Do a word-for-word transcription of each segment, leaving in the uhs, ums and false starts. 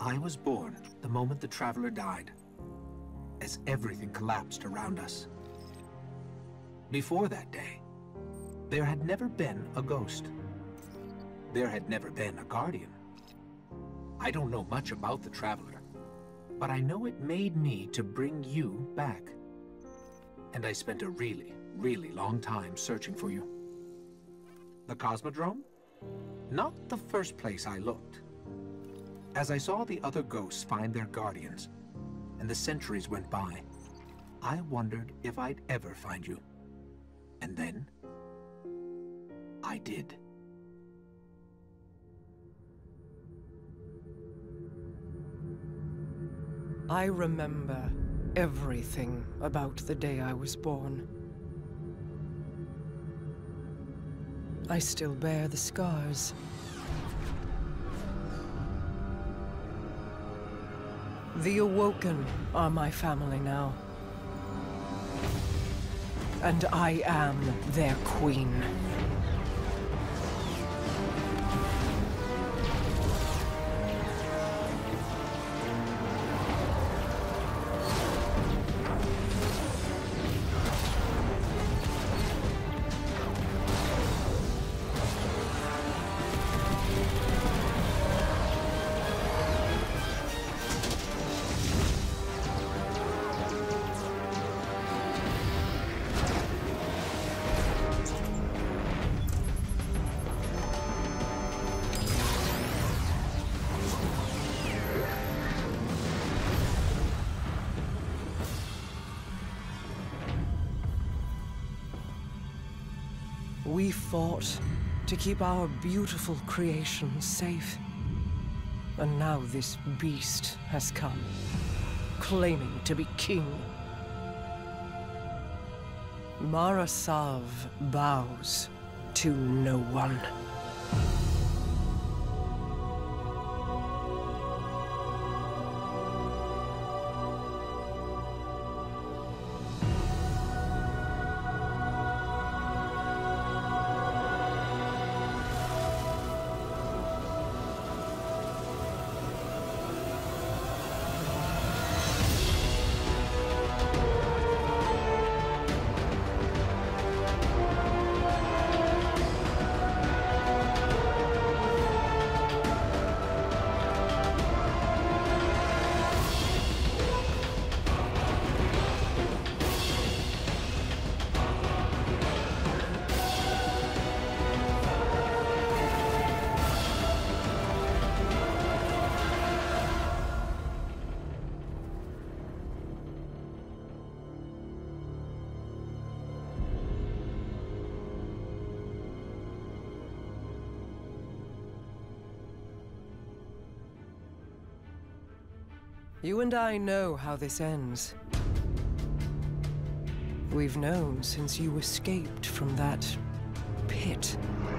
I was born the moment the Traveler died, as everything collapsed around us. Before that day, there had never been a ghost. There had never been a guardian. I don't know much about the Traveler, but I know it made me to bring you back. And I spent a really, really long time searching for you. The Cosmodrome? Not the first place I looked. As I saw the other ghosts find their guardians, and the centuries went by, I wondered if I'd ever find you. And then, I did. I remember everything about the day I was born. I still bear the scars. The Awoken are my family now. And I am their queen. We fought to keep our beautiful creations safe. And now this beast has come, claiming to be king. Marasav bows to no one. You and I know how this ends. We've known since you escaped from that pit.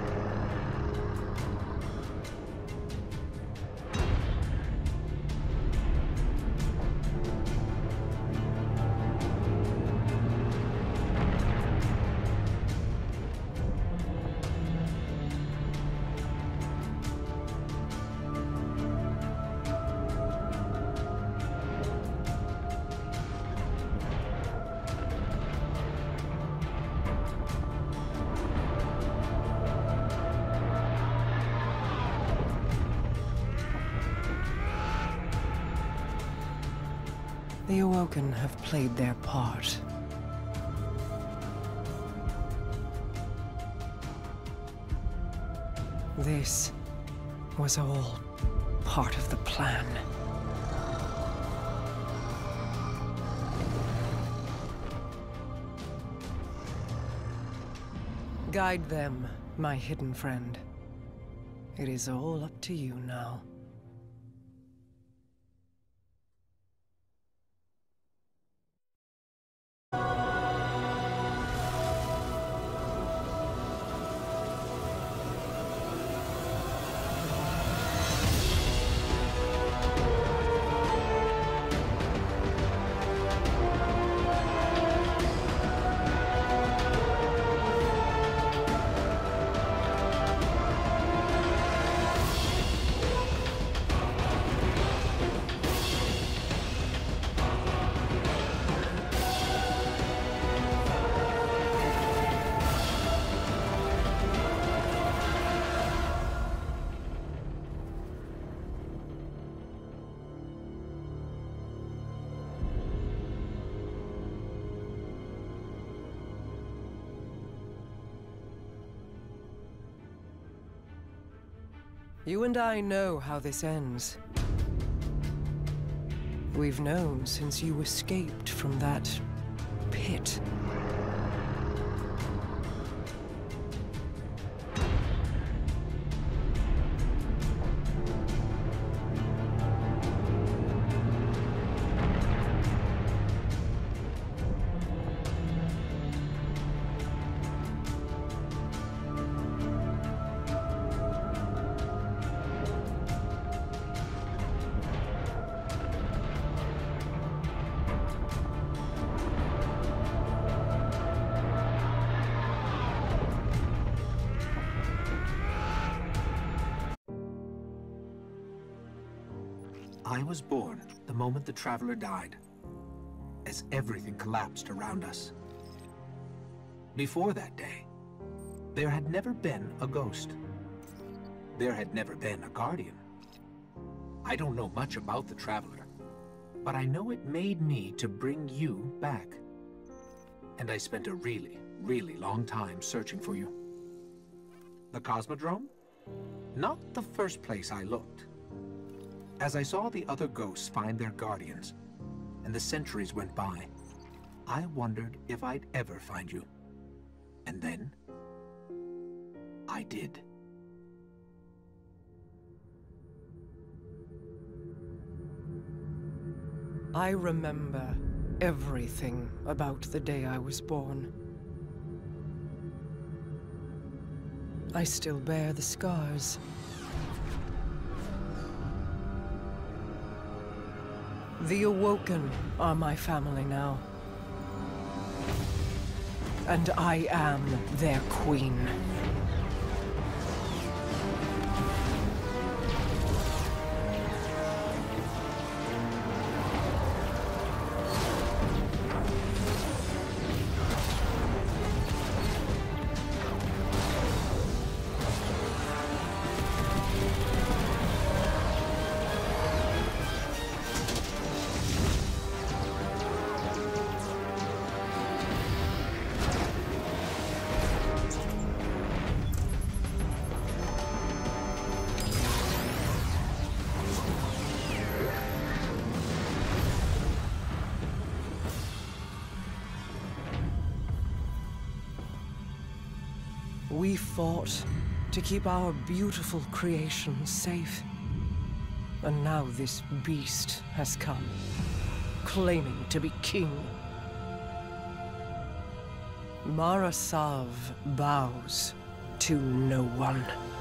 The Awoken have played their part. This was all part of the plan. Guide them, my hidden friend. It is all up to you now. You and I know how this ends. We've known since you escaped from that pit. I was born the moment the Traveler died, as everything collapsed around us. Before that day, there had never been a ghost. There had never been a Guardian. I don't know much about the Traveler, but I know it made me to bring you back. And I spent a really, really long time searching for you. The Cosmodrome? Not the first place I looked. As I saw the other ghosts find their guardians, and the centuries went by, I wondered if I'd ever find you. And then, I did. I remember everything about the day I was born. I still bear the scars. The Awoken are my family now. And I am their queen. We fought to keep our beautiful creation safe. And now this beast has come, claiming to be king. Mara Sav bows to no one.